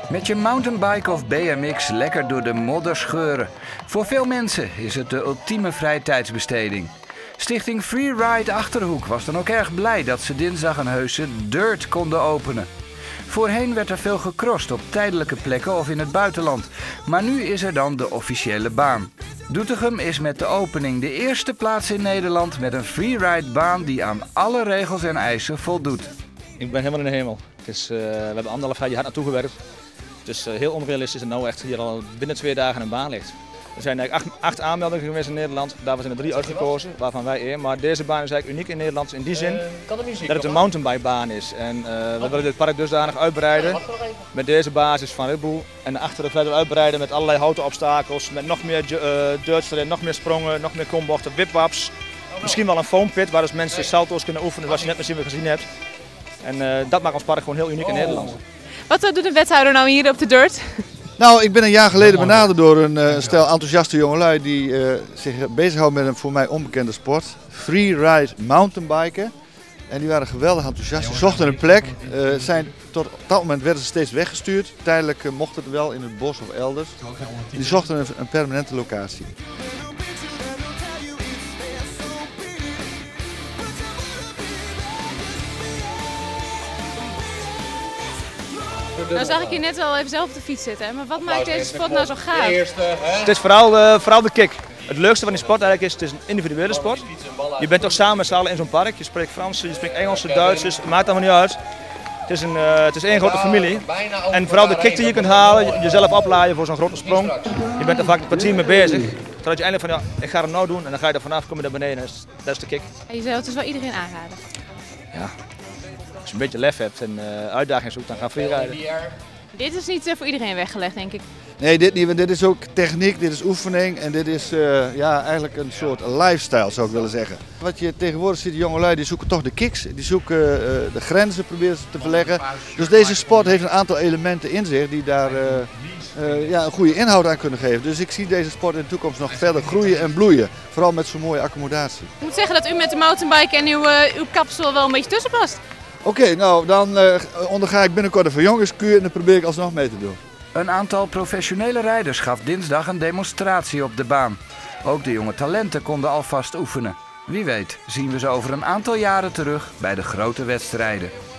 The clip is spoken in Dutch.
Met je mountainbike of BMX lekker door de modder scheuren. Voor veel mensen is het de ultieme vrije tijdsbesteding. Stichting Freeride Achterhoek was dan ook erg blij dat ze dinsdag een heuse dirt konden openen. Voorheen werd er veel gecrossed op tijdelijke plekken of in het buitenland. Maar nu is er dan de officiële baan. Doetinchem is met de opening de eerste plaats in Nederland met een freeride-baan die aan alle regels en eisen voldoet. Ik ben helemaal in de hemel. We hebben 1,5 jaar hard naartoe gewerkt. Het is heel onrealistisch dat nou echt hier al binnen 2 dagen een baan ligt. Er zijn eigenlijk 8 aanmeldingen geweest in Nederland, daarvan zijn er 3 uitgekozen, waarvan wij 1. Maar deze baan is eigenlijk uniek in Nederland in die zin dat het een mountainbikebaan is. En we willen dit park dusdanig uitbreiden met deze basis van Red Bull. En achteren verder uitbreiden met allerlei houten obstakels, met nog meer dirts erin, nog meer sprongen, nog meer kombochten, wipwaps. Misschien wel een foampit waar dus mensen salto's kunnen oefenen zoals je net misschien weer gezien hebt. En dat maakt ons park gewoon heel uniek in Nederland. Wat doet de wethouder nou hier op de dirt? Nou, ik ben een jaar geleden benaderd door een stel enthousiaste jongelui die zich bezighouden met een voor mij onbekende sport. Freeride mountainbiken. En die waren geweldig enthousiast. Ze zochten een plek. Tot op dat moment werden ze steeds weggestuurd. Tijdelijk mochten het wel in het bos of elders. Die zochten een permanente locatie. Nou zag ik je net al even zelf op de fiets zitten, hè? Maar wat maakt deze sport nou zo gaaf? Het is vooral de kick. Het leukste van die sport eigenlijk is, het is een individuele sport. Je bent toch samen met z'n allen in zo'n park. Je spreekt Frans, je spreekt Engels, Duits, het maakt allemaal niet uit. Het is één grote familie. En vooral de kick die je kunt halen, jezelf oplaaien voor zo'n grote sprong. Je bent er vaak een kwartier mee bezig. Totdat je eindelijk van, ja, ik ga het nou doen en dan ga je er vanaf, kom je naar beneden. Dat is de kick. En je zou het dus wel iedereen aanraden? Ja. Als je een beetje lef hebt en uitdaging zoekt, dan ga freeriden. Dit is niet voor iedereen weggelegd, denk ik. Nee, dit niet. Dit is ook techniek, dit is oefening en dit is eigenlijk een soort lifestyle zou ik willen zeggen. Wat je tegenwoordig ziet, de jongelui die zoeken toch de kicks, die zoeken de grenzen, proberen ze te verleggen. Dus deze sport heeft een aantal elementen in zich die daar een goede inhoud aan kunnen geven. Dus ik zie deze sport in de toekomst nog verder groeien en bloeien. Vooral met zo'n mooie accommodatie. Ik moet zeggen dat u met de mountainbike en uw kapsel wel een beetje tussen past. Oké, nou dan onderga ik binnenkort een verjongingskuur en dan probeer ik alsnog mee te doen. Een aantal professionele rijders gaf dinsdag een demonstratie op de baan. Ook de jonge talenten konden alvast oefenen. Wie weet zien we ze over een aantal jaren terug bij de grote wedstrijden.